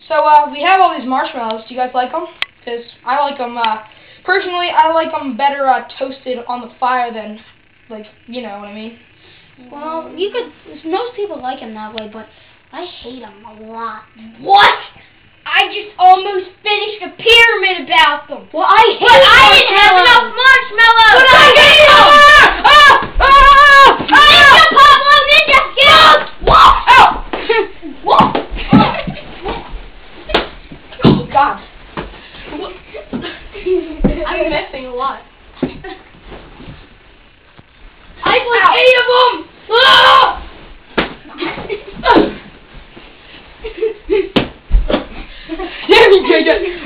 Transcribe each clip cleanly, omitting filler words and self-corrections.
So, we have all these marshmallows. Do you guys like them? Because I like them, personally, I like them better toasted on the fire than, like, you know what I mean? Well, most people like them that way, but I hate them a lot. What? I just almost finished a pyramid about them. Well, I hate But I didn't have enough marshmallows. But I hate Ninja Pablo, Ninja Skills! Whoa! Whoa! Oh, God. I'm missing a lot. I put 8 of them! Ah! There you go.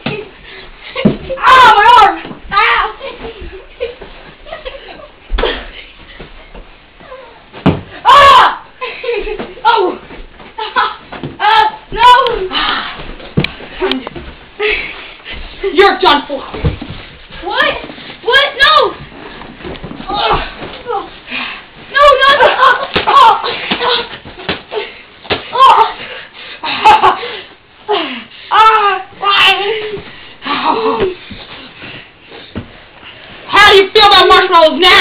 Ah, my arm! Ow! Ah! Oh! No! You're done for. What? What? No! No, no, no! How do you feel about marshmallows now?